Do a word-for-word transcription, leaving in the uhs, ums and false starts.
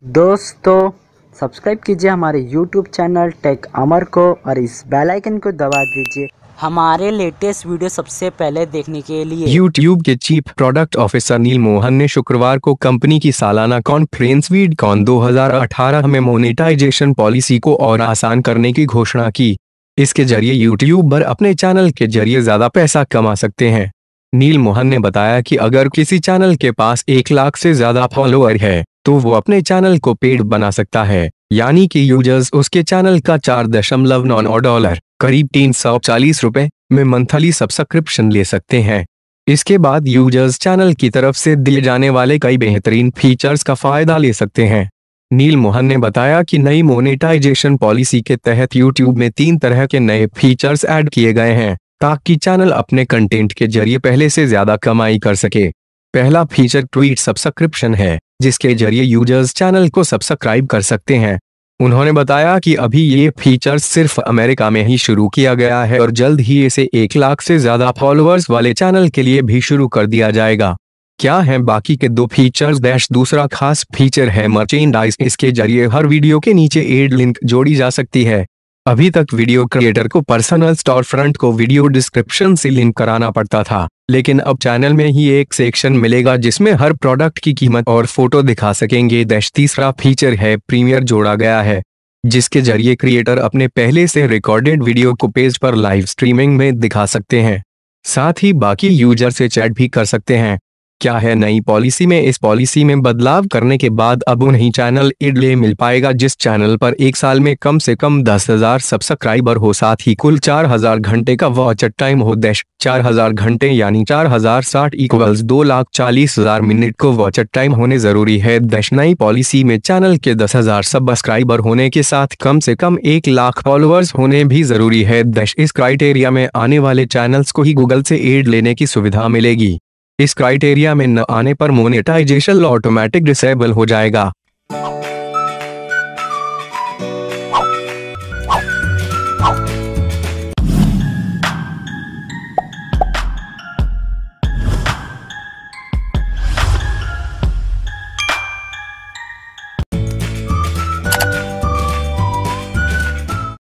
दोस्तों सब्सक्राइब कीजिए हमारे यूट्यूब चैनल टेक अमर को और इस बेल आइकन को दबा दीजिए हमारे लेटेस्ट वीडियो सबसे पहले देखने के लिए। यूट्यूब के chief product officer Neal Mohan ने शुक्रवार को कंपनी की सालाना कॉन्फ्रेंस वीडकॉन दो हज़ार अठारह में मोनेटाइजेशन पॉलिसी को और आसान करने की घोषणा की। इसके जरिए यूट्यूबर अपने चैनल के जरिए ज्यादा पैसा कमा सकते हैं। नील मोहन ने बताया कि अगर किसी चैनल के पास एक लाख से ज्यादा फॉलोअर है तो वो अपने चैनल को पेड बना सकता है, यानी कि यूजर्स उसके चैनल का चार दशमलव नौ नौ डॉलर करीब तीन सौ चालीस रुपए में मंथली सब्सक्रिप्शन ले सकते हैं। इसके बाद यूजर्स चैनल की तरफ से दिए जाने वाले कई बेहतरीन फीचर्स का फायदा ले सकते हैं। नील मोहन ने बताया कि नई मोनेटाइजेशन पॉलिसी के तहत यूट्यूब में तीन तरह के नए फीचर्स ऐड किए गए हैं ताकि चैनल अपने कंटेंट के जरिए पहले से ज्यादा कमाई कर सके। पहला फीचर ट्वीट सब्सक्रिप्शन है, जिसके जरिए यूजर्स चैनल को सब्सक्राइब कर सकते हैं। उन्होंने बताया कि अभी ये फीचर सिर्फ अमेरिका में ही शुरू किया गया है और जल्द ही इसे एक लाख से ज्यादा फॉलोअर्स वाले चैनल के लिए भी शुरू कर दिया जाएगा। क्या हैं बाकी के दो फीचर्स? डैश दूसरा खास फीचर है मर्चेंडाइज। इसके जरिए हर वीडियो के नीचे एड लिंक जोड़ी जा सकती है। अभी तक वीडियो क्रिएटर को पर्सनल स्टोर फ्रंट को वीडियो डिस्क्रिप्शन से लिंक कराना पड़ता था, लेकिन अब चैनल में ही एक सेक्शन मिलेगा जिसमें हर प्रोडक्ट की कीमत और फोटो दिखा सकेंगे। डैश तीसरा फीचर है प्रीमियर जोड़ा गया है, जिसके जरिए क्रिएटर अपने पहले से रिकॉर्डेड वीडियो को पेज पर लाइव स्ट्रीमिंग में दिखा सकते हैं, साथ ही बाकी यूजर से चैट भी कर सकते हैं। क्या है नई पॉलिसी में? इस पॉलिसी में बदलाव करने के बाद अब उन्हीं चैनल एड ले मिल पाएगा जिस चैनल पर एक साल में कम से कम दस हजार सब्सक्राइबर हो, साथ ही कुल चार हजार घंटे का वॉच टाइम हो। डैश चार हजार घंटे यानी चार हजार साठ इक्वल्स दो लाख चालीस हजार मिनट को वॉच टाइम होने जरूरी है। डैश नई पॉलिसी में चैनल के दस हजार सब्सक्राइबर होने के साथ कम से कम एक लाख फॉलोअर्स होने भी जरूरी है। डैश इस क्राइटेरिया में आने वाले चैनल्स को ही गूगल से एड लेने की सुविधा मिलेगी। इस क्राइटेरिया में न आने पर मोनेटाइजेशन ऑटोमेटिक डिसेबल हो जाएगा।